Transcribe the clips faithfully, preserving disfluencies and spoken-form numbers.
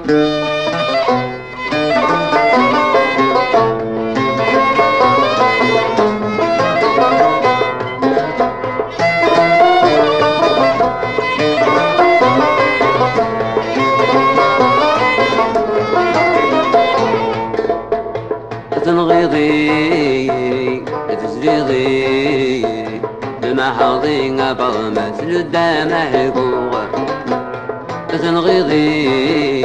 تنغيضي تزريضي المحاضي برمت لدام حقوق تنغيضي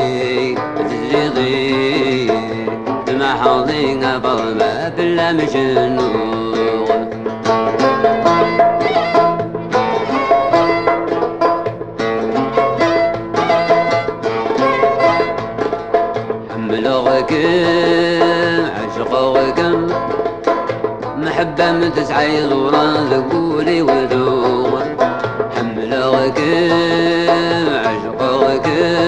تزريضي المحاضي برمت بلا مجنوق حملوك عشقوكم محبة من تسعي ظوران ذقولي وذوق حملوك عشقوك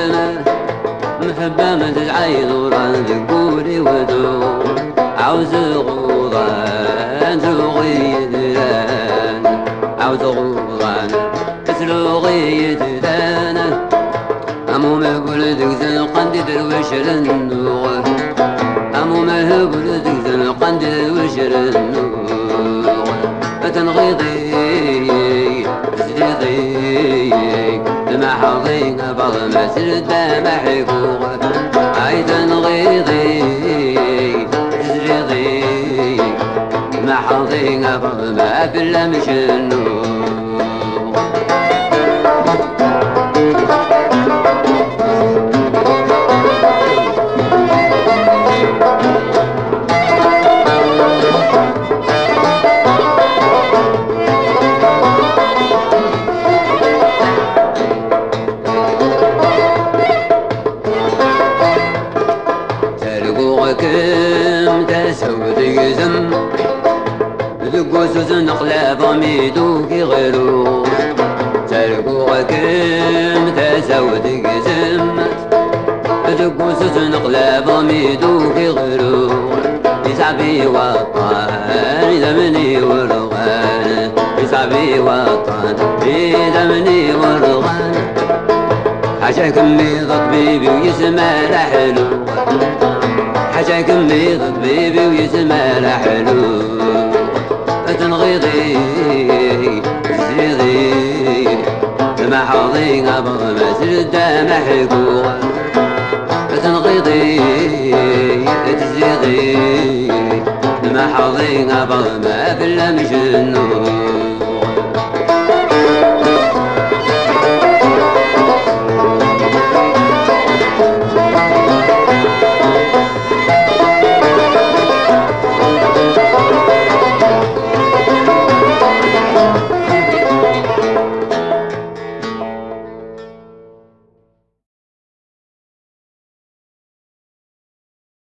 محبة من تسعي ظوران ذقولي وذوق عاوز غوضان ذوقي دلان عاوز غوضان تسلوغي دلان أمو ما يقول دقزن قندي درويش للنوغ أمو ما يقول دقزن قندي درويش للنوغ فتنغيضي تسريضي المحاضي بعض ما سرد ما حقوق أي تنغيضي تسريضي المحاضي بعض ما بلا مش النوغ كم تسود يزم ذقوس نقلب ميدوك غيرو ترقوا كم تسود يزم ذقوس نقلب ميدوك غيرو يسعبي وطن زمني ورغان يسعبي وطن زمني ورغان حشاكم ميض طبيبي ويسمى لحلو حشاكم ميض طبيبي ويسمى لحلو تنغيضي تزريضي المحاضي قبض ما سرد ما حقوق تنغيضي تزريضي المحاضي قبض ما بلا مجنون